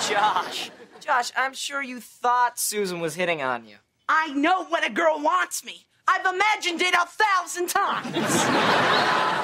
Josh, I'm sure you thought Susan was hitting on you. I know when a girl wants me. I've imagined it 1,000 times.